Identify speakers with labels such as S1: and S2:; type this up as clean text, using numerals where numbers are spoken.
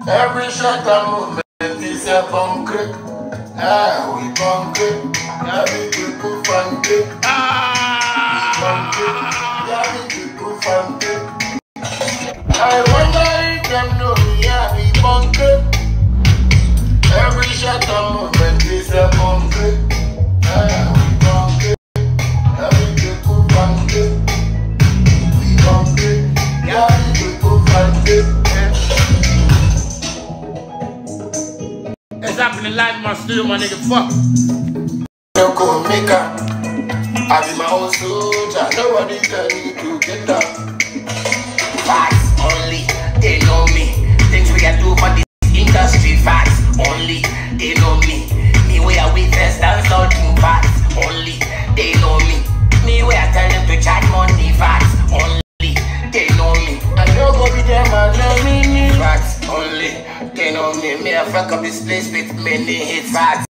S1: Every shot a movement is a concrete. Ah, we concrete. Yeah, we people concrete. Yeah, we people concrete. I wonder if them know me. Yeah, we concrete. Every shot a movement is a concrete. Ah, we concrete. Yeah, we people concrete. We concrete. Yeah, we people concrete.
S2: It's happening live in my studio, my nigga. Fuck.
S1: No go make up. I be my own soldier. Nobody tell me to get up.
S3: Facts only, they know me. Things we can do for this industry. Facts only, they know me. Me where I witness and something. Facts only, they know me. Me where I tell them to charge money. Facts only, they know me.
S1: I don't go be them and know me.
S3: Facts only, they know me. Me I fuck up this place with many hits. Facts.